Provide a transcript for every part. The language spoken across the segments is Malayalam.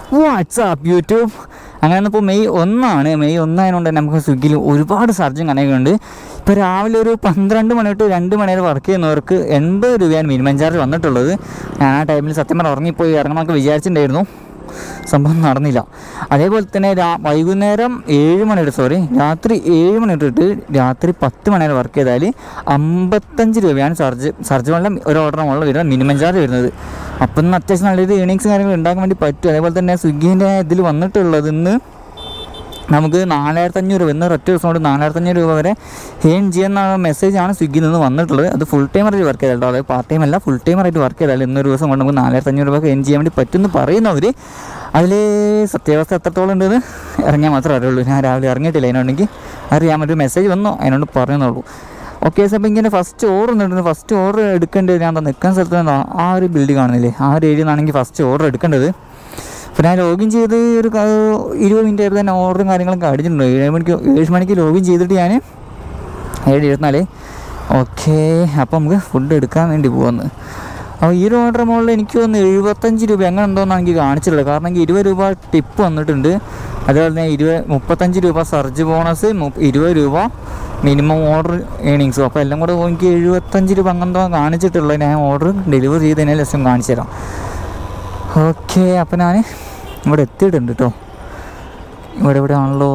WhatsApp YouTube. അങ്ങനെ ഇപ്പോൾ മെയ് 1 മെയ് 1 ആയതുകൊണ്ട് തന്നെ നമുക്ക് സ്വിഗ്ഗിയിൽ ഒരുപാട് സർജും കണക്കുണ്ട്. ഇപ്പോൾ രാവിലെ ഒരു 12 മണി തൊട്ട് 2 മണി വരെ വർക്ക് ചെയ്യുന്നവർക്ക് 80 രൂപയാണ് മിനിമം ചാർജ് വന്നിട്ടുള്ളത്. ഞാൻ ആ ടൈമിൽ സത്യം പറഞ്ഞാൽ ഉറങ്ങിപ്പോയി ഇറങ്ങണമെന്നൊക്കെ വിചാരിച്ചിട്ടുണ്ടായിരുന്നു, സംഭവം നടന്നില്ല. അതേപോലെ തന്നെ വൈകുന്നേരം 7 മണി തൊട്ട് രാത്രി 7 മണി തൊട്ടിട്ട് രാത്രി 10 മണി വരെ വർക്ക് ചെയ്താൽ 55 രൂപയാണ് ചാർജ് വെള്ളം ഒരു ഓർഡർ മുകളിൽ വരുന്നത് മിനിമം ചാർജ് വരുന്നത്. അപ്പം ഇന്ന് അത്യാവശ്യം നല്ലൊരു ഏണിങ്സ് കാര്യങ്ങൾ ഉണ്ടാക്കാൻ വേണ്ടി പറ്റും. അതേപോലെ തന്നെ സ്വിഗ്ഗീൻ്റെ ഇതിൽ വന്നിട്ടുള്ളത് ഇന്ന് നമുക്ക് 4500 രൂപ, ഇന്ന് ഒറ്റ ദിവസം കൊണ്ട് 4500 രൂപ വരെ ഏൺ ചെയ്യുന്ന മെസ്സേജാണ് സ്വിഗ്ഗിയിൽ നിന്ന് വന്നിട്ടുള്ളത്. അത് ഫുൾ ടൈമറായിട്ട് വർക്ക് ചെയ്താൽ, അതായത് പാർട്ട് ടൈം അല്ല, ഫുൾ ടൈമറായിട്ട് വർക്ക് ചെയ്താൽ ഇന്നൊരു ദിവസം കൊണ്ട് നമുക്ക് 4500 രൂപ ഏൺ ചെയ്യാൻ വേണ്ടി പറ്റുമെന്ന് പറയുന്നവർ. അതിൽ സത്യാവസ്ഥ എത്രത്തോളം ഉണ്ടെന്ന് ഇറങ്ങിയാൽ മാത്രമേ അറിയുള്ളൂ. ഞാൻ രാവിലെ ഇറങ്ങിയിട്ടില്ല, അതിനുണ്ടെങ്കിൽ അറിയാൻ ഒരു മെസ്സേജ് വന്നോ അതിനോട് പറയുന്നുള്ളൂ. ഓക്കെ സാർ, അപ്പോൾ ഇങ്ങനെ ഫസ്റ്റ് ഓർഡർ നിന്നിട്ടുണ്ട്. ഫസ്റ്റ് ഓർഡർ എടുക്കേണ്ടത് ഞാൻ നിൽക്കുന്ന സ്ഥലത്ത് ആ ഒരു ബിൽഡിംഗ് കാണുന്നില്ലേ, ആ ഒരു ഏരിയ നിന്നാണെങ്കിൽ ഫസ്റ്റ് ഓർഡർ എടുക്കേണ്ടത്. അപ്പോൾ ഞാൻ ലോഗിൻ ചെയ്ത് ഒരു 20 മിനിറ്റ് ആയപ്പോൾ തന്നെ ഓർഡറും കാര്യങ്ങളൊക്കെ അടിച്ചിട്ടുണ്ട്. 7 മണിക്ക് ലോഗിൻ ചെയ്തിട്ട് ഞാൻ 7:24. ഓക്കെ, അപ്പോൾ നമുക്ക് ഫുഡ് എടുക്കാൻ വേണ്ടി പോകുന്നത്. അപ്പോൾ ഈ ഒരു ഓർഡർ മുകളിൽ എനിക്ക് വന്ന് 75 രൂപ അങ്ങനെ എന്തോന്നാണ് എനിക്ക് കാണിച്ചിട്ടുള്ളത്. കാരണം എനിക്ക് 20 രൂപ ടിപ്പ് വന്നിട്ടുണ്ട്. അതുപോലെ തന്നെ 35 രൂപ സർജ് ബോണസ്, 20 രൂപ മിനിമം ഓർഡർ ഏണിങ്സും. അപ്പോൾ എല്ലാം കൂടെ എനിക്ക് 75 രൂപ അങ്ങനെന്തോ കാണിച്ചിട്ടുള്ളത്. ഞാൻ ഓർഡർ ഡെലിവറി ചെയ്തതിനാൽ ലക്ഷം കാണിച്ചു തരാം. ഓക്കെ, അപ്പോൾ ഞാൻ ഇവിടെ എത്തിയിട്ടുണ്ട് കേട്ടോ. ഇവിടെ ആണല്ലോ,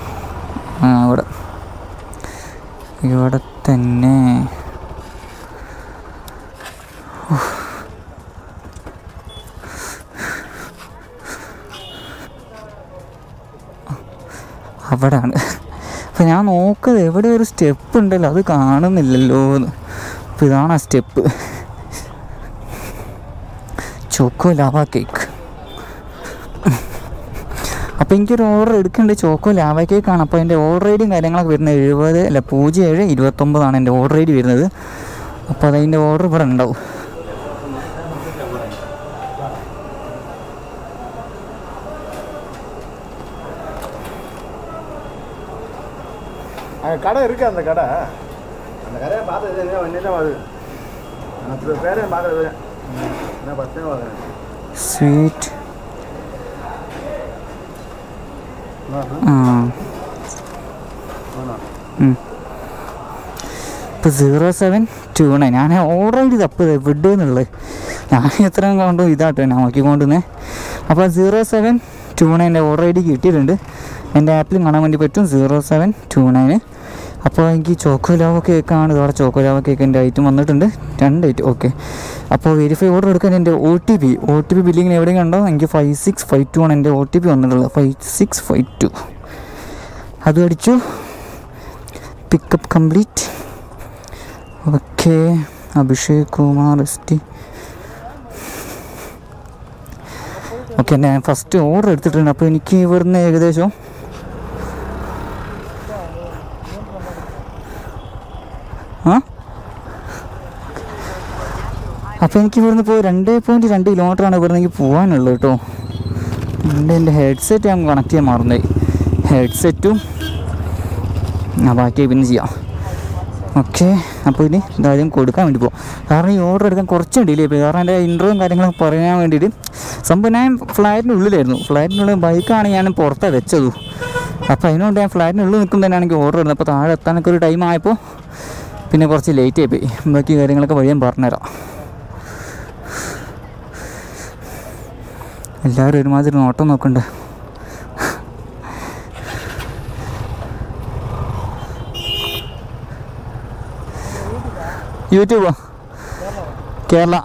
ഇവിടെ തന്നെ. അവിടെയാണ്. അപ്പോൾ ഞാൻ നോക്കുന്നത് എവിടെ ഒരു സ്റ്റെപ്പ് ഉണ്ടല്ലോ, അത് കാണുന്നില്ലല്ലോ എന്ന്. അപ്പോൾ ഇതാണ് ആ സ്റ്റെപ്പ്, ചോക്കോ ലാവ കേക്ക്. അപ്പോൾ എനിക്കൊരു ഓർഡർ എടുക്കേണ്ടത് ചോക്കോ ലാവ കേക്കാണ്. അപ്പോൾ എൻ്റെ ഓർഡർ ഐഡിയും കാര്യങ്ങളൊക്കെ വരുന്നത് 0729 എൻ്റെ ഓർഡർ ഐഡി വരുന്നത്. അപ്പോൾ അതതിൻ്റെ ഓർഡർ ഇവിടെ ഉണ്ടാവും. கடை இருக்கு, அந்த கடை கடையை பார்த்தது ஒன்றும் அது பேரையும் பார்த்தது என்ன 10 வாங்குறேன். സ്വീറ്റ് ഇപ്പോൾ 0729 ഞാൻ ഓർഡർ ഐഡി തപ്പ് എവിടെ എന്നുള്ളത് ഞാൻ എത്രയും കൊണ്ടും ഇതാട്ടോ ഞാൻ നോക്കിക്കൊണ്ടുവന്നേ. അപ്പോൾ 0729 എൻ്റെ ഓർഡർ ഐ ഡി കിട്ടിയിട്ടുണ്ട്. എൻ്റെ ആപ്പിലും കാണാൻ വേണ്ടി പറ്റും 0729. അപ്പോൾ എനിക്ക് ചോക്കോ ലാവ കേക്കാണ്. ഇതോടെ ചോക്കോ ലാവ കേക്കിൻ്റെ ഐറ്റം വന്നിട്ടുണ്ട്, 2 ഐറ്റം. ഓക്കെ, അപ്പോൾ വെരിഫൈ ഓർഡർ എടുക്കാൻ എൻ്റെ ഒ ടി പി ബില്ലിങ്ങിന് എവിടെയും കണ്ടോ, എനിക്ക് 5652 ആണ് എൻ്റെ OTP വന്നിട്ടുള്ളത്. 5652 അത് അടിച്ചു. Pickup complete. Okay, Abhishek Kumar ST. Okay, ഞാൻ ഫസ്റ്റ് ഓർഡർ എടുത്തിട്ടുണ്ട്. അപ്പോൾ എനിക്ക് ഇവിടുന്ന് ഏകദേശം അപ്പോൾ എനിക്ക് ഇവിടുന്ന് ഇപ്പോൾ 2.2 കിലോമീറ്ററാണ് ഇവിടുന്ന് എനിക്ക് പോകാനുള്ളത് കേട്ടോ. എൻ്റെ ഹെഡ്സെറ്റ് ഞാൻ കണക്ട് ചെയ്യാൻ മറന്നുപോയി. ഹെഡ്സെറ്റും ബാക്കി പിന്നെ ചെയ്യാം. ഓക്കെ, അപ്പോൾ ഇനി ഇതാദ്യം കൊടുക്കാൻ വേണ്ടി പോകും. കാരണം ഈ ഓർഡർ എടുക്കാൻ കുറച്ച് ഡിലേ പോയി. കാരണം എൻ്റെ ഇൻ്റർവ്യൂവും കാര്യങ്ങളൊക്കെ പറയാൻ വേണ്ടിയിട്ട് സംഭവം ഞാൻ ഫ്ലാറ്റിനുള്ളിലായിരുന്നു. ഫ്ലാറ്റിനുള്ളിൽ ബൈക്കാണ് ഞാൻ പുറത്താണ് വെച്ചത്. അപ്പോൾ അതിനുകൊണ്ട് ഞാൻ ഫ്ലാറ്റിനുള്ളിൽ നിൽക്കുമ്പോൾ തന്നെയാണെങ്കിൽ ഓർഡർ ഇടുന്നത്. അപ്പോൾ താഴെ എത്താനൊക്കെ ഒരു ടൈം ആയപ്പോൾ പിന്നെ കുറച്ച് ലേറ്റ് ആയിപ്പോയി. ബാക്കി കാര്യങ്ങളൊക്കെ വഴിയാൻ പറഞ്ഞുതരാം. എല്ലാവരും ഒരുമാതിരി നോട്ടം നോക്കണ്ട. യൂട്യൂബോ കേരള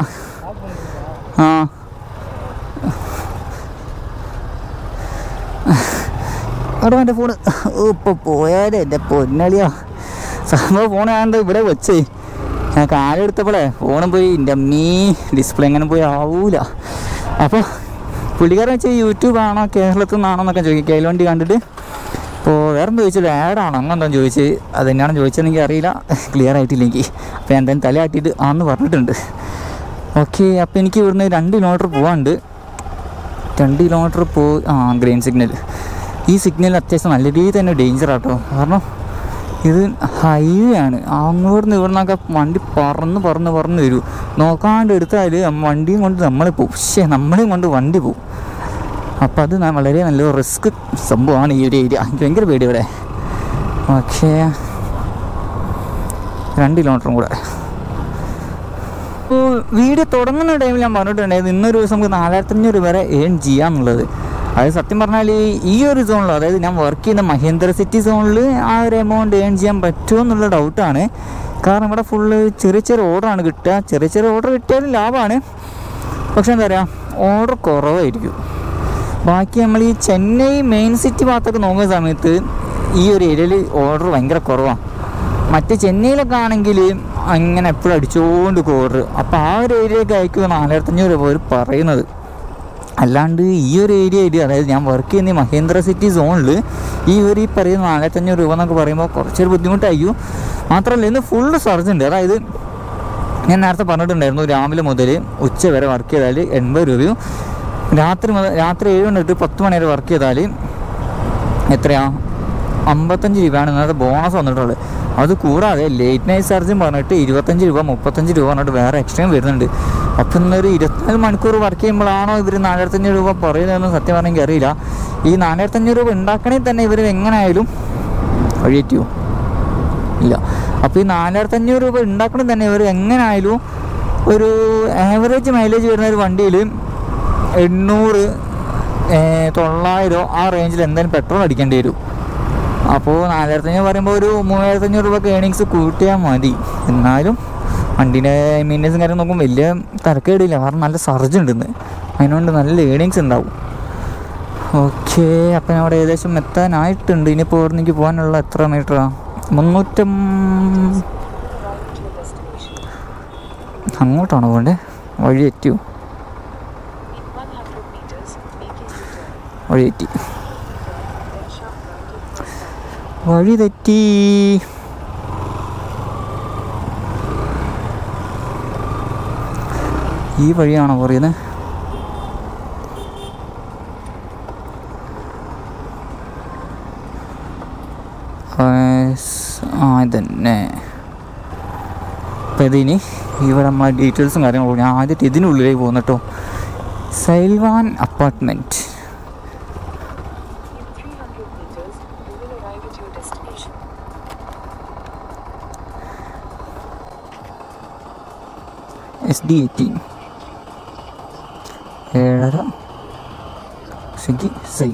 അവിടെ എൻ്റെ ഫോണ് ഇപ്പോൾ പോയാലേ എൻ്റെ പൊന്നളിയാ. സംഭവം ഫോൺ ഞാൻ ഇവിടെ വെച്ചേ, ഞാൻ കാലെടുത്തപ്പോഴേ ഫോണും പോയി. എൻ്റെ ഡിസ്പ്ലേ എങ്ങനെ പോയി ആവൂല. അപ്പോൾ പുള്ളിക്കാരൻ വെച്ചാൽ യൂട്യൂബാണോ കേരളത്തിൽ നിന്നാണോ എന്നൊക്കെ ചോദിക്കും. കൈലവണ്ടി കണ്ടിട്ട് അപ്പോൾ വേറെ എന്താ ചോദിച്ചില്ല, ആഡാണോ അങ്ങനെന്തോ ചോദിച്ച്. അതെന്നാണ് ചോദിച്ചതെന്ന് എനിക്ക് അറിയില്ല, ക്ലിയർ ആയിട്ടില്ല എനിക്ക്. അപ്പോൾ ഞാൻ എന്തായാലും തലയാട്ടിയിട്ട് ആന്ന് പറഞ്ഞിട്ടുണ്ട്. ഓക്കെ, അപ്പോൾ എനിക്ക് ഇവിടുന്ന് 2 കിലോമീറ്റർ പോകാനുണ്ട്. 2 കിലോമീറ്റർ ഗ്രീൻ സിഗ്നൽ. ഈ സിഗ്നൽ അത്യാവശ്യം നല്ല രീതിയിൽ തന്നെ ഡേഞ്ചറാട്ടോ. കാരണം ഇത് ഹൈവേ ആണ്. അങ്ങോട്ട് ഇവിടുന്നൊക്കെ വണ്ടി പറന്ന് വരും. നോക്കാണ്ട് എടുത്താൽ വണ്ടിയും കൊണ്ട് നമ്മളെ പോവും. നമ്മളെയും കൊണ്ട് വണ്ടി പോവും. അപ്പോൾ അത് വളരെ നല്ലൊരു റിസ്ക് സംഭവമാണ് ഈ ഒരു ഏരിയ. എനിക്ക് ഭയങ്കര പേടി ഇവിടെ. ഓക്കെ, 2 കിലോമീറ്ററും കൂടെ. അപ്പോൾ വീഡിയോ തുടങ്ങുന്ന ടൈമിൽ ഞാൻ പറഞ്ഞിട്ടുണ്ടായിരുന്നു ഇന്നൊരു ദിവസം നമുക്ക് 4500 വരെ ഏൺ ചെയ്യാമെന്നുള്ളത്. അതായത് സത്യം പറഞ്ഞാൽ ഈ ഒരു സോണിൽ, അതായത് ഞാൻ വർക്ക് ചെയ്യുന്ന മഹേന്ദ്ര സിറ്റി സോണിൽ ആ ഒരു എമൗണ്ട് ഏൺ ചെയ്യാൻ പറ്റുമോ എന്നുള്ള ഡൗട്ടാണ്. കാരണം ഇവിടെ ഫുള്ള് ചെറിയ ചെറിയ ഓർഡറാണ് കിട്ടുക. ചെറിയ ചെറിയ ഓർഡർ കിട്ടിയാലും ലാഭമാണ്. പക്ഷെ എന്താ പറയുക, ഓർഡർ കുറവായിരിക്കും. ബാക്കി നമ്മൾ ഈ ചെന്നൈ മെയിൻ സിറ്റി ഭാഗത്തൊക്കെ നോക്കുന്ന സമയത്ത് ഈ ഒരു ഏരിയയിൽ ഓർഡർ ഭയങ്കര കുറവാണ്. മറ്റ് ചെന്നൈയിലൊക്കെ ആണെങ്കിൽ അങ്ങനെ എപ്പോഴും അടിച്ചുകൊണ്ട് ഓർഡർ. അപ്പോൾ ആ ഒരു ഏരിയയൊക്കെ അയക്കുക 4500 രൂപ അവർ പറയുന്നത്. അല്ലാണ്ട് ഈ ഒരു ഏരിയയിൽ, അതായത് ഞാൻ വർക്ക് ചെയ്യുന്ന മഹേന്ദ്ര സിറ്റി സോണിൽ ഈ പറയുന്ന 4500 രൂപ എന്നൊക്കെ പറയുമ്പോൾ കുറച്ചൊരു ബുദ്ധിമുട്ടായിരിക്കും. മാത്രമല്ല ഇന്ന് ഫുള്ള് സർജ് ഉണ്ട്. അതായത് ഞാൻ നേരത്തെ പറഞ്ഞിട്ടുണ്ടായിരുന്നു രാവിലെ മുതൽ ഉച്ച വരെ വർക്ക് ചെയ്താൽ 80 രൂപയും, രാത്രി 7 മണി തൊട്ട് 10 മണി വരെ വർക്ക് ചെയ്താൽ എത്രയാണ് 55 രൂപയാണ് ഇന്നത്തെ ബോണസ് വന്നിട്ടുള്ളത്. അത് കൂടാതെ ലേറ്റ് നൈറ്റ് ചാർജും പറഞ്ഞിട്ട് 25 രൂപ 35 രൂപ പറഞ്ഞിട്ട് വേറെ എക്സ്ട്രയും വരുന്നുണ്ട്. അപ്പം ഇന്നൊരു 24 മണിക്കൂർ വർക്ക് ചെയ്യുമ്പോഴാണോ ഇവർ 4500 രൂപ പറയുന്നതെന്ന് സത്യം പറഞ്ഞെങ്കിൽ അറിയില്ല. ഈ 4500 രൂപ ഉണ്ടാക്കണമെങ്കിൽ തന്നെ ഇവർ എങ്ങനെയായാലും വഴിയേറ്റുമോ ഇല്ല. അപ്പോൾ ഈ 4500 രൂപ ഉണ്ടാക്കണമെങ്കിൽ തന്നെ ഇവർ എങ്ങനെയായാലും ഒരു ആവറേജ് മൈലേജ് വരുന്ന ഒരു വണ്ടിയിൽ 800 900 ആ റേഞ്ചിൽ എന്തായാലും പെട്രോൾ അടിക്കേണ്ടി വരും. അപ്പോൾ 4500 പറയുമ്പോൾ ഒരു 3500 രൂപയ്ക്ക് ഏണിങ്സ് കൂട്ടിയാൽ മതി. എന്നാലും വണ്ടീൻ്റെ മെയിൻ്റെനൻസും കാര്യം നോക്കുമ്പോൾ വലിയ തരക്കേടില്ല. കാരണം നല്ല സർജ് ഉണ്ടെന്ന്, അതിനുകൊണ്ട് നല്ല ഏണിങ്സ് ഉണ്ടാവും. ഓക്കെ, അപ്പം ഞാൻ അവിടെ ഏകദേശം എത്താനായിട്ടുണ്ട്. ഇനിയിപ്പോൾ ഇവിടെ എനിക്ക് പോകാനുള്ള എത്ര മീറ്ററാണ്? 300. അങ്ങോട്ടാണോ പോകണ്ടേ? വഴി എത്തിയോ? വഴി തെറ്റി. ഈ വഴിയാണോ പറയുന്നത്? ഇതന്നെ. അപ്പം ഇതിനി ഇവിടെ നമ്മളെ ഡീറ്റെയിൽസും കാര്യങ്ങളും ഞാൻ ആദ്യത്തെ ഇതിനുള്ളിലേക്ക് പോകുന്നു കേട്ടോ. സൈൽവാൻ അപ്പാർട്ട്മെൻറ്റ്. SD18 7:30 സ്വിഗ്ഗി സൈ.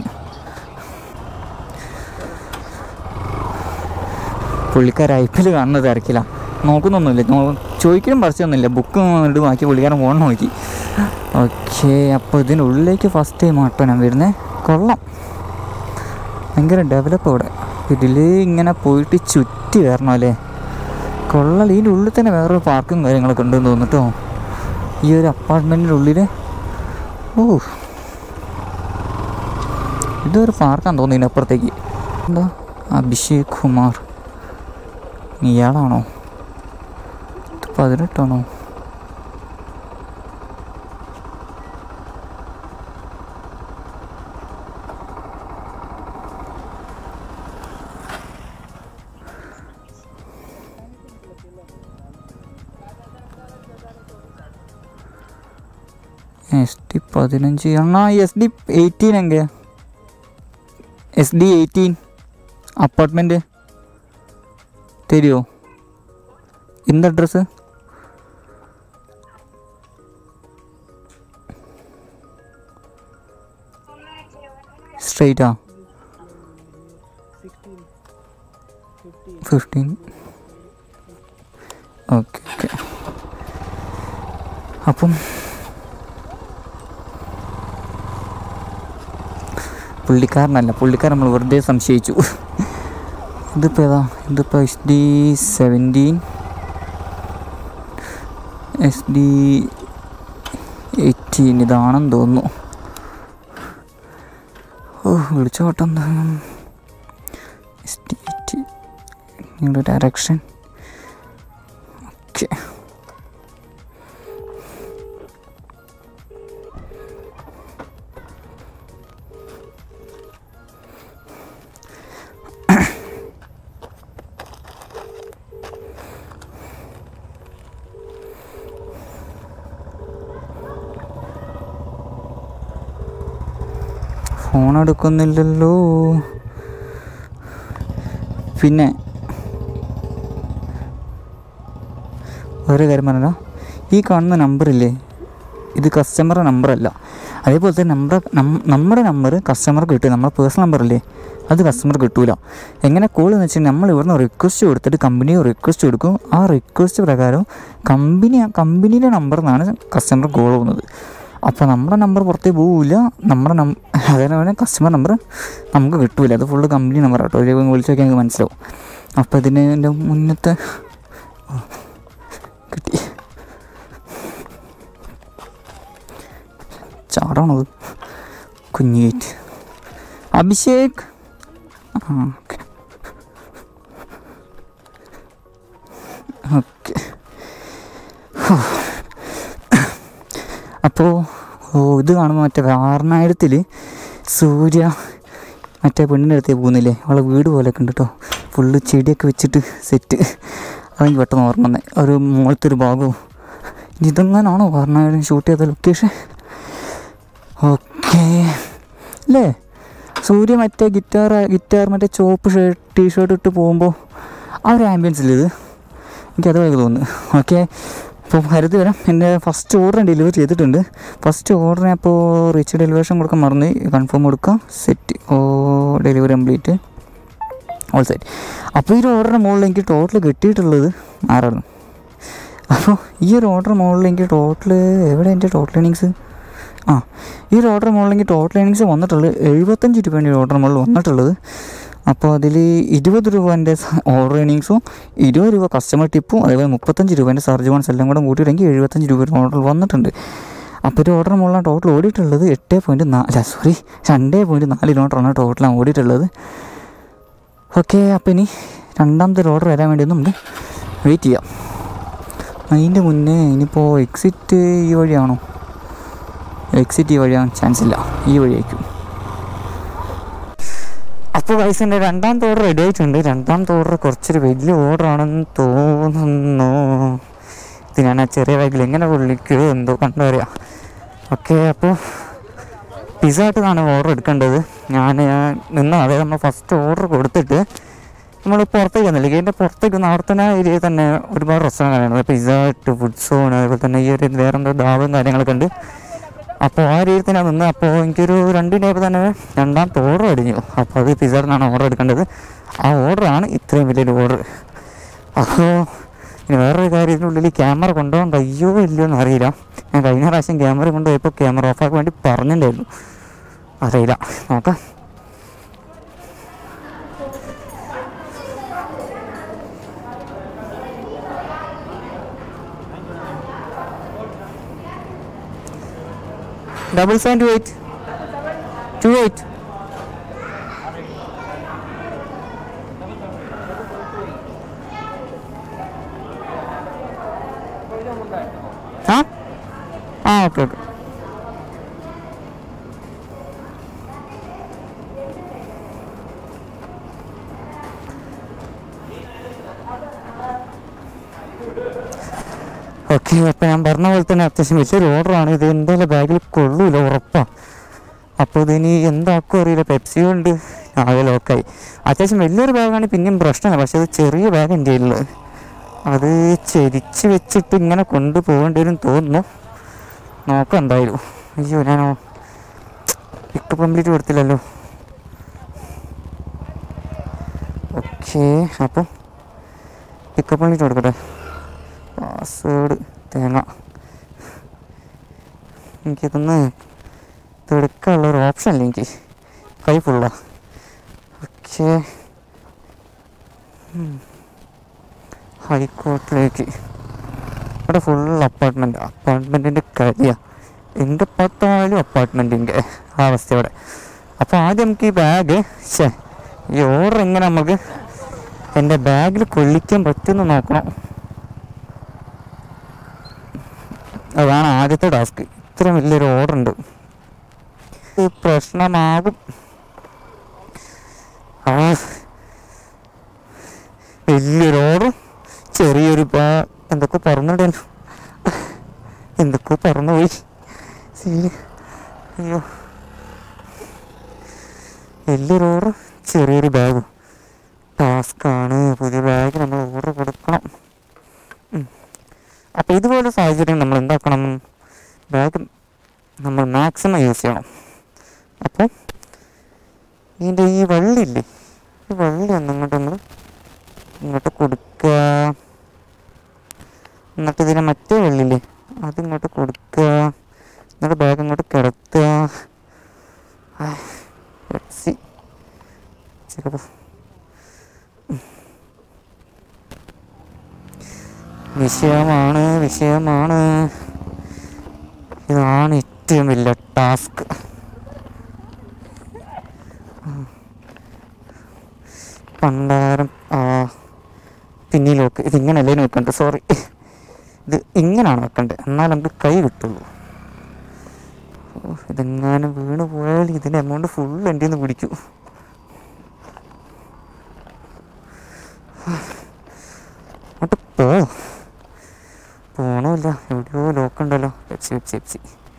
പുള്ളിക്കാർ ഐപ്പിൽ കാണുന്നത് തിരക്കില്ല, നോക്കുന്നൊന്നുമില്ല, ചോദിക്കലും പറിച്ചൊന്നുമില്ല. ബുക്ക് വന്നിട്ട് ബാക്കി പുള്ളിക്കാരൻ ഫോൺ നോക്കി. ഓക്കെ, അപ്പോൾ ഇതിനുള്ളിലേക്ക് ഫസ്റ്റ് ടൈം ആട്ടോ ഞാൻ വരുന്നത്. കൊള്ളാം, ഭയങ്കര ഡെവലപ്പ് ഇവിടെ. ഇതിൽ ഇങ്ങനെ പോയിട്ട് ചുറ്റി വരണം അല്ലേ? കൊള്ളാം. ഇതിൻ്റെ ഉള്ളിൽ തന്നെ വേറൊരു പാർക്കും കാര്യങ്ങളൊക്കെ ഉണ്ടെന്ന് തോന്നിട്ടോ ഈ ഒരു അപ്പാർട്ട്മെൻറ്റിൻ്റെ ഉള്ളിൽ. ഇതൊരു പാർക്കാന്ന് തോന്നുന്നു ഇതിനപ്പുറത്തേക്ക്. എന്താ അഭിഷേക് കുമാർ, ഇയാളാണോ? 18 ആണോ? SD15 അണ്ണാ. SD18 എങ്ക? SD18 അപ്പാർട്ട്മെൻറ്റ് തരുമോ? എന്ത് അഡ്രസ്സ്? സ്ട്രെയിറ്റാ? 15. Okay okay. അപ്പം പുള്ളിക്കാരൻ നമ്മൾ വെറുതെ സംശയിച്ചു. ഇതിപ്പോൾ ഏതാ? ഇതിപ്പോൾ SD17 SD18 ഇതാണെന്ന് തോന്നുന്നു. വിളിച്ചോട്ടെ. SD18 നിങ്ങളുടെ ഡയറക്ഷൻ. Okay, phone എടുക്കുന്നില്ലല്ലോ. പിന്നെ വേറെ കാര്യം പറഞ്ഞാൽ ഈ കാണുന്ന നമ്പറില്ലേ, ഇത് കസ്റ്റമറുടെ നമ്പറല്ല. അതേപോലെ തന്നെ നമ്മുടെ നമ്പർ കസ്റ്റമർക്ക് കിട്ടും. നമ്മുടെ പേഴ്സണൽ നമ്പറില്ലേ, അത് കസ്റ്റമർ കിട്ടൂല. എങ്ങനെ കോൾ എന്ന് വെച്ചാൽ നമ്മൾ ഇവിടുന്ന് റിക്വസ്റ്റ് കൊടുത്തിട്ട് കമ്പനിയെ റിക്വസ്റ്റ് കൊടുക്കും. ആ റിക്വസ്റ്റ് പ്രകാരം കമ്പനിയുടെ നമ്പറിൽ നിന്നാണ് കസ്റ്റമർ കോൾ പോകുന്നത്. അപ്പോൾ നമ്മുടെ നമ്പർ പുറത്തേക്ക് പോവില്ല. അതേപോലെ കസ്റ്റമർ നമ്പർ നമുക്ക് കിട്ടൂല. അത് ഫുള്ള് കമ്പനി നമ്പർ കേട്ടോ. ഇതിലേക്ക് വിളിച്ച് നോക്കിയാൽ നമുക്ക് മനസ്സിലാവും. അപ്പോൾ ഇതിന് എൻ്റെ മുന്നത്തെ കിട്ടി ചാടാണത് കുഞ്ഞേറ്റ്. Abhishek okay okay. അപ്പോൾ ഇത് കാണുമ്പോൾ മറ്റേ വാരണായിരത്തിൽ സൂര്യ മറ്റേ പെണ്ണിൻ്റെ അടുത്തേക്ക് പോകുന്നില്ലേ, അവളെ വീട് പോലെയൊക്കെ ഉണ്ട് കേട്ടോ. ഫുള്ള് ചെടിയൊക്കെ വെച്ചിട്ട് സെറ്റ്. അതെനിക്ക് പെട്ടെന്ന് ഓർമ്മ വന്നേ. ഒരു മുകളത്തെ ഒരു ഭാഗവും. ഇതെങ്ങനാണോ വാരണായിരം ഷൂട്ട് ചെയ്ത ലൊക്കേഷൻ? ഓക്കെ അല്ലേ? സൂര്യ മറ്റേ ഗിറ്റാർ മറ്റേ ചോപ്പ് ടീഷർട്ട് ഇട്ട് പോകുമ്പോൾ ആ ഒരു ആംബിയൻസിലിത് എനിക്കത് വഴി തോന്നുന്നു. ഓക്കെ, അപ്പോൾ ഹരിത് വരാം. എൻ്റെ ഫസ്റ്റ് ഓർഡർ ഡെലിവറി ചെയ്തിട്ടുണ്ട്. ഫസ്റ്റ് ഓർഡറിനെ അപ്പോൾ റീച്ച് ഡെലിവേഷൻ കൊടുക്കാൻ മറന്ന് കൺഫേം കൊടുക്കാം. Set. Delivery complete, all set. അപ്പോൾ ഈ ഒരു ഓർഡറിൻ്റെ മുകളിൽ എനിക്ക് ടോട്ടൽ കിട്ടിയിട്ടുള്ളത് ആരാണ്? അപ്പോൾ ഈ ഒരു ഓർഡർ മുകളിൽ എനിക്ക് ടോട്ടൽ എവിടെ എൻ്റെ ടോട്ടൽ ഏണിങ്സ്? ഈ ഒരു ഓർഡർ മുകളിൽ എനിക്ക് ടോട്ടൽ ഏണിങ്സ് വന്നിട്ടുള്ളത് 75 രൂപേൻ്റെ ഒരു ഓർഡർ മുകളിൽ വന്നിട്ടുള്ളത്. അപ്പോൾ അതിൽ 20 രൂപേൻ്റെ ഓർഡർ ഏണിങ്സും 20 രൂപ കസ്റ്റമർ ടിപ്പും അതേപോലെ 35 രൂപേൻ്റെ സർജ് ബോൺസ് എല്ലാം കൂടെ കൂട്ടിയിട്ടെങ്കിൽ 75 രൂപ ഓർഡർ വന്നിട്ടുണ്ട്. അപ്പോൾ ഒരു ഓർഡർ മുകളിലാണ് ടോട്ടൽ ഓടിയിട്ടുള്ളത് 2.4 കിലോമീറ്ററാണ് ടോട്ടലാണ് ഓടിയിട്ടുള്ളത്. ഓക്കെ, അപ്പോൾ ഇനി രണ്ടാമത്തെ ഒരു ഓർഡർ വരാൻ വേണ്ടി നമുക്ക് വെയിറ്റ് ചെയ്യാം. അതിൻ്റെ മുന്നേ ഇനിയിപ്പോൾ എക്സിറ്റ് ഈ വഴിയാണോ? എക്സിറ്റ് ഈ വഴിയാൻ ചാൻസ് ഇല്ല, ഈ വഴിയായിരിക്കും. അപ്പോൾ ഗൈസിൻ്റെ രണ്ടാമത്തെ ഓർഡർ റെഡി ആയിട്ടുണ്ട്. രണ്ടാമത്തെ ഓർഡർ കുറച്ചൊരു വലിയ ഓർഡറാണെന്ന് തോന്നുന്നു. ഇത് ഞാൻ ആ ചെറിയ ബാഗിൽ എങ്ങനെ വിളിക്കുമോ എന്തോ കണ്ടുവരിക. ഓക്കെ, അപ്പോൾ പിസ്സ ഹട്ടിലാണ് ഓർഡർ എടുക്കേണ്ടത്. ഞാൻ അതായത് നമ്മൾ ഫസ്റ്റ് ഓർഡർ കൊടുത്തിട്ട് നമ്മൾ പുറത്തേക്ക് വന്നില്ല, ഗേറ്റിൻ്റെ പുറത്തേക്ക് വന്ന് അവിടെ തന്നെ ഏരിയയിൽ തന്നെ ഒരുപാട് restaurant, pizza hut, food zone, അതുപോലെ തന്നെ ഈ ഒരു വേറെ എന്തോ ധാബയും കാര്യങ്ങളൊക്കെ ഉണ്ട്. അപ്പോൾ ആ രീതിയിൽ തന്നെ നിന്ന് അപ്പോൾ എനിക്കൊരു 2 ഡേ തന്നെ രണ്ടാമത്തെ ഓർഡർ അടിഞ്ഞു. അപ്പോൾ അത് പിസ്സ ഹട്ടിനാണ് ഓർഡർ എടുക്കേണ്ടത്. ആ ഓർഡറാണ് ഇത്രയും വലിയൊരു ഓർഡർ. അപ്പോൾ ഇനി വേറൊരു കാര്യം, ഇതിനുള്ളിൽ ക്യാമറ കൊണ്ടുപോകാൻ കഴിയോ ഇല്ലയോ എന്ന് അറിയില്ല. ഞാൻ കഴിഞ്ഞ പ്രാവശ്യം ക്യാമറ കൊണ്ടുപോയപ്പോൾ ക്യാമറ ഓഫാക്കാൻ വേണ്ടി പറഞ്ഞിട്ടുണ്ടായിരുന്നു, അറിയില്ല, നോക്കാം. Double 728 28. Okay okay. ഓക്കെ, അപ്പോൾ ഞാൻ പറഞ്ഞ പോലെ തന്നെ അത്യാവശ്യം വലിയൊരു ഓർഡറാണ്. ഇത് എന്തായാലും ബാഗിൽ കൊള്ളൂല, ഉറപ്പാണ്. അപ്പോൾ ഇതിനി എന്താക്കും അറിയില്ല. പെപ്സിയും ഉണ്ട്, ആകെ ലോക്കായി. അത്യാവശ്യം വലിയൊരു ബാഗാണ്, പിന്നെയും പ്രശ്നമില്ല. പക്ഷേ അത് ചെറിയ ബാഗ് എൻ്റെ കയ്യിലുള്ളത്, അത് ചെരിച്ച് വെച്ചിട്ട് ഇങ്ങനെ കൊണ്ടുപോകേണ്ടി വരും തോന്നുന്നു. നോക്കാം എന്തായാലും. അയ്യോ, ഞാനോ പിക്കപ്പ് കംപ്ലീറ്റ് കൊടുത്തില്ലല്ലോ. ഓക്കെ, അപ്പോൾ പിക്കപ്പ് കംപ്ലീറ്റ് കൊടുക്കട്ടെ. പാസ്വേഡ് തേങ്ങ. എനിക്കിതൊന്ന് എടുക്കാനുള്ളൊരു ഓപ്ഷൻ ഇല്ല, എനിക്ക് കൈ ഫുള്ളാണ്. ഓക്കെ, ഹൈക്കോർട്ടിലേക്ക്. ഇവിടെ ഫുൾ അപ്പാർട്ട്മെൻറ്റിൻ്റെ കാര്യമാണ്. എൻ്റെ 10 അപ്പാർട്ട്മെൻറ്റിൻ്റെ ആ അവസ്ഥ ഇവിടെ. അപ്പോൾ ആദ്യം നമുക്ക് ഈ ബാഗ് ഈ ഓർഡർ എങ്ങനെ നമുക്ക് എൻ്റെ ബാഗിൽ കൊള്ളിക്കാൻ പറ്റുമെന്ന് നോക്കണം. അതാണ് ആദ്യത്തെ ടാസ്ക്. ഇത്രയും വലിയൊരു ഓർഡർ ഉണ്ട്, ഇത് പ്രശ്നമാകും. വലിയൊരു ഓർഡർ, ചെറിയൊരു എന്തൊക്കെ പറന്നിടല്ലോ, എന്തൊക്കെ പറന്നുപോയി. അയ്യോ, വലിയൊരു ഓർഡർ, ചെറിയൊരു ബാഗും. ടാസ്ക്കാണ്. പുതിയ ബാഗ് നമ്മൾ ഓർഡർ കൊടുക്കണം. അപ്പോൾ ഇതുപോലെ സാഹചര്യം നമ്മൾ എന്താക്കണം, ബാഗ് നമ്മൾ മാക്സിമം യൂസ് ചെയ്യണം. അപ്പോൾ ഇതിൻ്റെ ഈ വള്ളിയില്ലേ, ഈ വള്ളി ഒന്നിങ്ങോട്ട് ഇങ്ങോട്ട് കൊടുക്കുക. എന്നിട്ട് ഇതിനെ മറ്റേ വള്ളിയില്ലേ അതിങ്ങോട്ട് കൊടുക്കുക. എന്നിട്ട് ബാഗ് ഇങ്ങോട്ട് കിടത്തുക. വിഷയമാണ്. ഇതാണ് ഏറ്റവും വലിയ ടാസ്ക്. പണ്ടാരം പിന്നിലോക്ക് ഇതിങ്ങനല്ലേ വെക്കണ്ടത്, സോറി, ഇത് ഇങ്ങനെയാണ് വെക്കേണ്ടത്, എന്നാൽ നമുക്ക് കൈ കിട്ടുള്ളൂ. ഇതെങ്ങാനും വീണ് പോയാൽ ഇതിൻ്റെ എമൗണ്ട് ഫുൾ എൻ്റെ നിന്ന് പിടിക്കൂ. അങ്ങോട്ട് പോണമില്ല, എവിടെയോ ലോക്കുണ്ടല്ലോ. പെപ്സി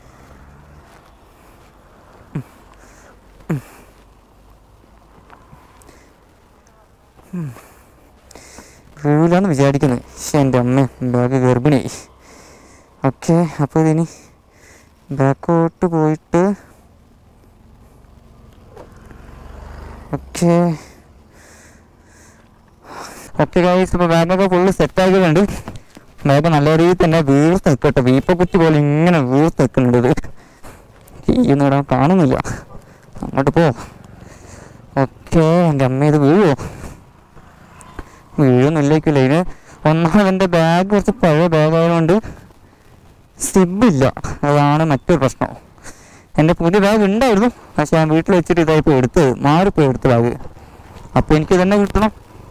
വീഴൂലെന്ന് വിചാരിക്കുന്നത്. പക്ഷേ എൻ്റെ അമ്മ ബാഗ് ഗർഭിണിയായി. ഓക്കെ, അപ്പോൾ ഇതിനി ബാക്കോട്ട് പോയിട്ട് ഓക്കെ ഗൈസ്, ഇപ്പോൾ ബാഗൊക്കെ ഫുള്ള് സെറ്റാക്കിയിട്ടുണ്ട്. ബാഗ് നല്ല രീതിയിൽ തന്നെ വീർത്ത് നിൽക്കട്ടെ, വീപ്പക്കുറ്റി പോലെ ഇങ്ങനെ വീർത്ത് നിൽക്കുന്നുണ്ട്. ഇത് ഇടാൻ കാണുന്നില്ല. അങ്ങോട്ട് പോ. ഓക്കെ, എൻ്റെ അമ്മ ഇത് വീഴുന്നില്ലേക്കില്ല. ഇതിന് ഒന്നാമത് എൻ്റെ ബാഗ് കുറച്ച് പഴയ ബാഗായതുകൊണ്ട് സിബില്ല, അതാണ് മറ്റൊരു പ്രശ്നം. എൻ്റെ പുതിയ ബാഗ് ഉണ്ടായിരുന്നു, പക്ഷെ ഞാൻ വീട്ടിൽ വെച്ചിട്ട് ഇതായിപ്പോൾ മാറിപ്പോയി എടുത്ത ബാഗ്. അപ്പോൾ എനിക്ക് തന്നെ കിട്ടണം.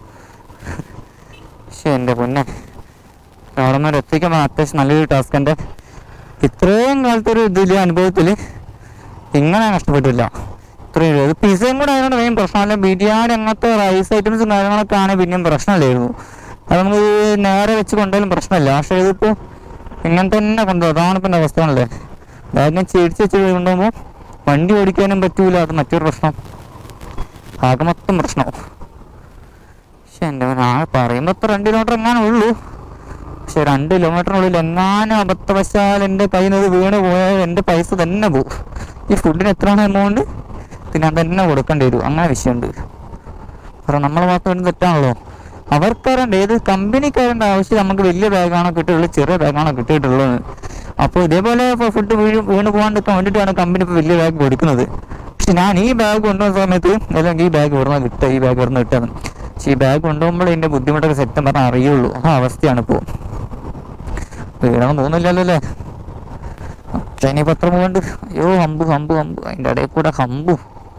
പക്ഷെ എൻ്റെ പൊന്നെ, അവിടെ നിന്ന് എത്തിക്കാൻ അത്യാവശ്യം നല്ലൊരു ടാസ്ക്. എൻ്റെ ഇത്രയും കാലത്തൊരു അനുഭവത്തിൽ ഇങ്ങനെ കഷ്ടപ്പെട്ടില്ല. ഇത്രയും ഇത് പിസയും കൂടെ ആയതുകൊണ്ട് മെയിൻ പ്രശ്നമല്ല. ബിരിയാണി അങ്ങനത്തെ റൈസ് ഐറ്റംസും കാര്യങ്ങളൊക്കെ ആണെങ്കിൽ പിന്നെയും പ്രശ്നമില്ലായിരുന്നു. അത് നമുക്ക് നേരെ വെച്ച് കൊണ്ടുപോയാലും പ്രശ്നമില്ല. പക്ഷേ ഇതിപ്പോൾ ഇങ്ങനെ തന്നെ കൊണ്ടുപോകും. അതാണ് ഇപ്പം എൻ്റെ അവസ്ഥയാണല്ലേ. ബാഗിനെ ചിരിച്ച് കൊണ്ടുപോകുമ്പോൾ വണ്ടി ഓടിക്കാനും പറ്റൂല, അത് മറ്റൊരു പ്രശ്നം. ആകെ മൊത്തം പ്രശ്നമാവും. പക്ഷെ എൻ്റെ പറയുമ്പോൾ ഇപ്പോൾ 2 കിലോമീറ്റർ എങ്ങാനും ഉള്ളൂ. പക്ഷെ 2 കിലോമീറ്ററിനുള്ളിൽ എങ്ങാനും അബദ്ധവശാൽ എൻ്റെ കയ്യിൽ നിന്ന് വീണ് പോയാൽ എൻ്റെ പൈസ തന്നെ പോകും. ഈ ഫുഡിന് എത്രയാണ് എമൗണ്ട് പിന്നെ തന്നെ കൊടുക്കേണ്ടി വരും. അങ്ങനെ വിഷയമുണ്ട്. കാരണം നമ്മളെ ഭാഗത്ത് തെറ്റാണല്ലോ. അവർക്കറിയണ്ട ഏത് കമ്പനിക്കാരൻ്റെ ആവശ്യം നമുക്ക് വലിയ ബാഗാണോ കിട്ടിയിട്ടുള്ളത്, ചെറിയ ബാഗാണോ കിട്ടിയിട്ടുള്ളത്. അപ്പോൾ ഇതേപോലെ ഫുഡ് വീണ് പോകാണ്ടിരിക്കാൻ വേണ്ടിയിട്ടാണ് കമ്പനി ഇപ്പോൾ വലിയ ബാഗ് കൊടുക്കുന്നത്. പക്ഷെ ഞാൻ ഈ ബാഗ് കൊണ്ടുവന്ന സമയത്ത് അല്ലെങ്കിൽ ഈ ബാഗ് ഇവിടുന്ന് കിട്ടുക, ഈ ബാഗ് ഇവിടുന്ന് കിട്ടുക. പക്ഷെ ഈ ബാഗ് കൊണ്ടുപോകുമ്പോൾ ഇതിൻ്റെ ബുദ്ധിമുട്ടൊക്കെ സെറ്റം പറഞ്ഞാൽ അറിയുള്ളൂ. ആ അവസ്ഥയാണ് ഇപ്പോൾ. വീഴണം തോന്നില്ലല്ലോ അല്ലേ. ഇനി പത്രം പോകണ്ട്. അയ്യോ ഹമ്പു അതിൻ്റെ ഇടയിൽ കൂടെ ഹമ്പു.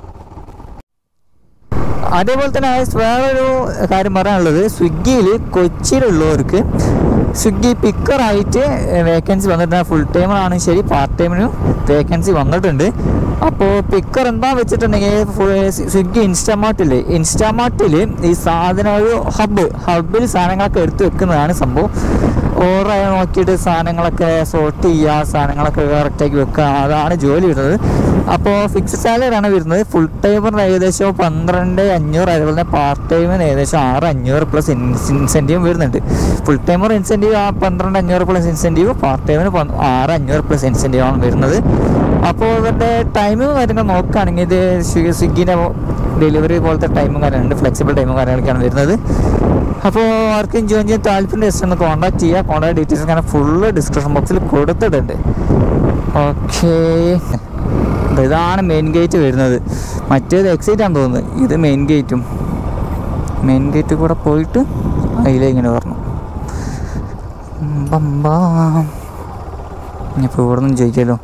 അതേപോലെ തന്നെ വേറൊരു കാര്യം പറയാനുള്ളത്, സ്വിഗ്ഗിയിൽ കൊച്ചിയിലുള്ളവർക്ക് സ്വിഗ്ഗി പിക്കറായിട്ട് വേക്കൻസി വന്നിട്ടുണ്ട്. ഫുൾ ടൈമറാണ് ശരി, പാർട്ട് ടൈമിനും വേക്കൻസി വന്നിട്ടുണ്ട്. അപ്പോൾ പിക്കർ എന്താ വെച്ചിട്ടുണ്ടെങ്കിൽ സ്വിഗ്ഗി ഇൻസ്റ്റാമാർട്ടിൽ ഈ സാധനം ഒരു ഹബ്ബിൽ സാധനങ്ങളൊക്കെ എടുത്ത് വെക്കുന്നതാണ് സംഭവം. ഓർഡർ നോക്കിയിട്ട് സാധനങ്ങളൊക്കെ സോർട്ട് ചെയ്യുക, സാധനങ്ങളൊക്കെ കറക്റ്റാക്കി വെക്കുക, അതാണ് ജോലി വരുന്നത്. അപ്പോൾ ഫിക്സ്ഡ് സാലറിയാണ് വരുന്നത്. ഫുൾ ടൈമറിന് ഏകദേശം 12,500, അതുപോലെ തന്നെ പാർട്ട് ടൈമിന് ഏകദേശം 6,500 പ്ലസ് ഇൻസെൻറ്റീവും വരുന്നുണ്ട്. Full timer incentive 12,500 plus incentive, part ടൈമിന് 6,500 പ്ലസ് ഇൻസെൻറ്റീവാണ് വരുന്നത്. അപ്പോൾ ഇവരുടെ ടൈമും കാര്യങ്ങൾ നോക്കുകയാണെങ്കിൽ ഇത് സ്വിഗ്ഗിൻ്റെ ഡെലിവറി പോലത്തെ ടൈമും കാര്യങ്ങളുണ്ട്, ഫ്ലെക്സിബിൾ ടൈമും കാര്യങ്ങളൊക്കെയാണ് വരുന്നത്. അപ്പോൾ ആർക്കും ജോയിൻ ചെയ്യാൻ താല്പര്യം ജസ്റ്റ് ഒന്ന് കോൺടാക്ട് ചെയ്യുക. കോൺടാക്ട് ഡീറ്റെയിൽസ് കാരണം ഫുള്ള് ഡിസ്ക്രിപ്ഷൻ ബോക്സിൽ കൊടുത്തിട്ടുണ്ട്. ഓക്കേ, ഇതാണ് മെയിൻ ഗേറ്റ് വരുന്നത്. മറ്റേത് എക്സിറ്റ് ആണെന്ന് തോന്നുന്നത്. ഇത് മെയിൻ ഗേറ്റ് കൂടെ പോയിട്ട് അതിലിങ്ങനെ പറഞ്ഞു ഇനിയിപ്പോൾ ഇവിടെ നിന്നും ചോദിക്കാമല്ലോ.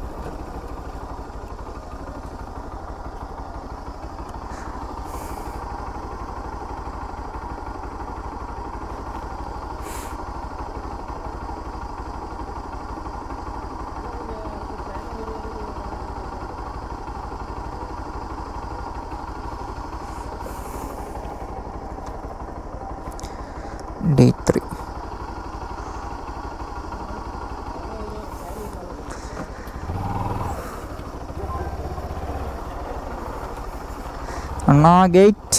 D3 അണ്ണാ ഗേറ്റ്.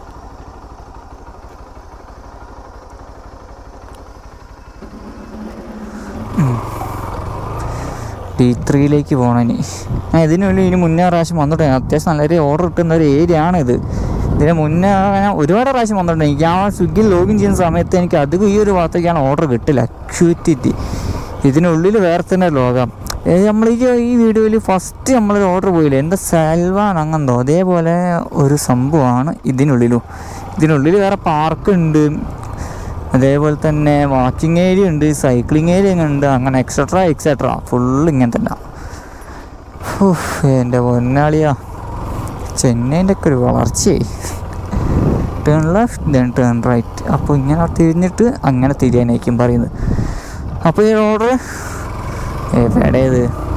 D3 പോകണം ഇനി. ഇതിനുള്ളിൽ ഇനി മുന്നേ പ്രാവശ്യം വന്നിട്ടുണ്ട്. അത്യാവശ്യം നല്ല ഓർഡർ കിട്ടുന്ന ഒരു ഏരിയ ആണിത്. ഇതിന് മുന്നേ ഞാൻ ഒരുപാട് പ്രാവശ്യം വന്നിട്ടുണ്ട്. എനിക്ക് ആ സ്വിഗ്ഗിയിൽ ലോഗിൻ ചെയ്യുന്ന സമയത്ത് എനിക്ക് അധികം ഈ ഒരു ഭാഗത്തേക്കാണ് ഓർഡർ കിട്ടില്ല. അക്യൂറ്റിറ്റി ഇതിനുള്ളിൽ വേറെ തന്നെ ലോകം. നമ്മൾ ഈ വീഡിയോയിൽ ഫസ്റ്റ് നമ്മളൊരു ഓർഡർ പോയില്ലേ, എന്താ സൽവാൻ അങ്ങന്തോ, അതേപോലെ ഒരു സംഭവമാണ് ഇതിനുള്ളിൽ വേറെ പാർക്കുണ്ട്, അതേപോലെ തന്നെ വാക്കിംഗ് ഏരിയ ഉണ്ട്, സൈക്ലിംഗ് ഏരിയ ഉണ്ട്, അങ്ങനെ എക്സെട്ര ഫുള്ള് ഇങ്ങനെ തന്നെ. എൻ്റെ പൊന്നാളിയാ, ചെന്നൈൻ്റെ ഒക്കെ ഒരു വളർച്ചയായി. Turn left then turn right. അപ്പോൾ ഇങ്ങനെ തിരിഞ്ഞിട്ട് അങ്ങനെ തിരിയാനായിരിക്കും പറയുന്നത്. അപ്പോൾ ഈ ഓർഡർ എവിടെയത്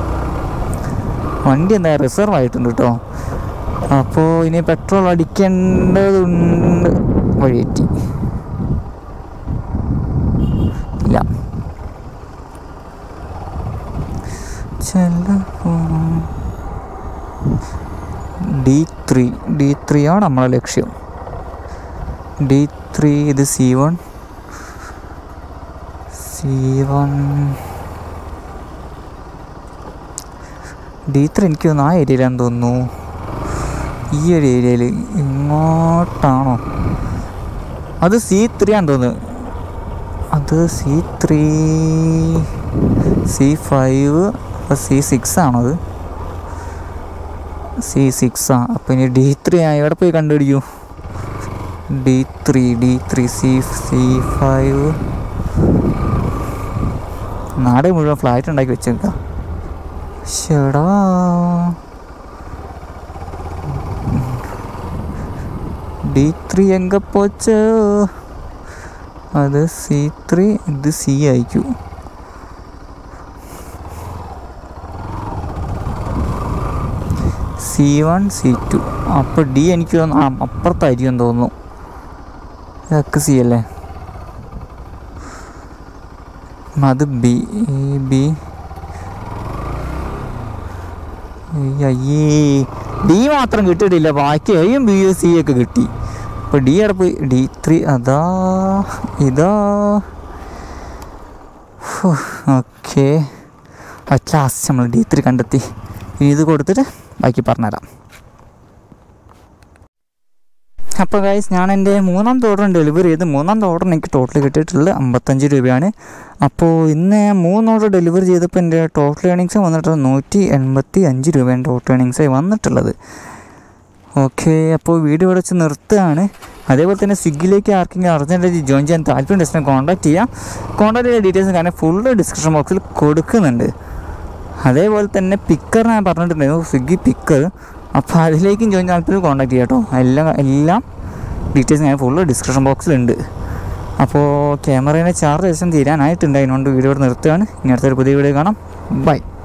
വണ്ടി എന്താ റിസർവ് ആയിട്ടുണ്ട് കേട്ടോ. അപ്പോൾ ഇനി പെട്രോൾ അടിക്കേണ്ടതുണ്ട്. വഴിയെറ്റി ഇല്ല. D3 ആണ് നമ്മളെ ലക്ഷ്യം. D3 ഇത് C1 D3 എനിക്ക് തോന്നുന്നു ആ ഏരിയയിലാണെന്ന് തോന്നുന്നു. ഈ ഒരു ഏരിയയിൽ ഇങ്ങോട്ടാണോ? അത് C3 ആണെന്ന് തോന്നുന്നു. അത് C3 C5 C6 ആണത്. C6 ആ. അപ്പോൾ ഇനി D3 ആ. എവിടെ പോയി കണ്ടുപിടിക്കൂ? D3 C5. നാട് മുഴുവൻ ഫ്ലാറ്റ് ഉണ്ടാക്കി വെച്ചേക്കാം. ശടാ, D3 എങ്ക പോച്ച്? അത് C3, ഇത് C ആയിരിക്കും. C1 C2. അപ്പോൾ D എനിക്ക് തോന്നുന്നു അപ്പുറത്തായിരിക്കും തോന്നുന്നു. ഇതൊക്കെ C അല്ലേ? അത് B. അയ്യേ, D മാത്രം കിട്ടിയിട്ടില്ല, ബാക്കി Aയും Bയും C ഒക്കെ കിട്ടി. അപ്പോൾ D അവിടെ പോയി. D3 ഇതാ. ഓക്കെ, ലാസ്റ്റ് നമ്മൾ D3 കണ്ടെത്തി. ഇനി ഇത് കൊടുത്തിട്ട് ബാക്കി പറഞ്ഞുതരാം. അപ്പോൾ ഗൈസ്, ഞാൻ എൻ്റെ മൂന്നാമത്തെ ഓർഡർ ഡെലിവറി ചെയ്ത് മൂന്നാമത്തെ ഓർഡർ എനിക്ക് ടോട്ടൽ കിട്ടിയിട്ടുള്ളത് 55 രൂപയാണ്. അപ്പോൾ ഇന്ന് 3 ഓർഡർ ഡെലിവറി ചെയ്തപ്പോൾ എൻ്റെ ടോട്ടൽ ഏണിങ്സ് വന്നിട്ടുള്ളത് 185 രൂപയാണ് ടോട്ടൽ ഏണിങ്സായി വന്നിട്ടുള്ളത്. ഓക്കെ, അപ്പോൾ വീഡിയോ ഇവിടെ വെച്ച് നിർത്തുകയാണ്. അതേപോലെ തന്നെ സ്വിഗ്ഗിയിലേക്ക് ആർക്കെങ്കിലും അർജൻറ്റായിട്ട് ജോയിൻ ചെയ്യാൻ താല്പര്യം ഡിസ്റ്റിനെ കോൺടാക്ട് ചെയ്യാം. കോൺടാക്ട് ചെയ്ത ഡീറ്റെയിൽസ് കാരണം ഫുള്ള് ഡിസ്ക്രിപ്ഷൻ ബോക്സിൽ കൊടുക്കുന്നുണ്ട്. അതേപോലെ തന്നെ പിക്കർ ഞാൻ പറഞ്ഞിട്ടുണ്ടായിരുന്നു, സ്വിഗ്ഗി പിക്കർ. അപ്പോൾ അതിലേക്കും ജോയിൻ താല്പര്യം കോൺടാക്ട് ചെയ്യാം കേട്ടോ. എല്ലാം ഡീറ്റെയിൽസ് ഞാൻ ഫുള്ള് ഡിസ്ക്രിപ്ഷൻ ബോക്സിലുണ്ട്. അപ്പോൾ ക്യാമറേനെ ചാർജ് തീരാനായിട്ടുണ്ട്. അതിനുകൊണ്ട് വീഡിയോ നിർത്തുകയാണ്. ഇനി അടുത്തൊരു പുതിയ വീഡിയോ കാണാം. ബൈ.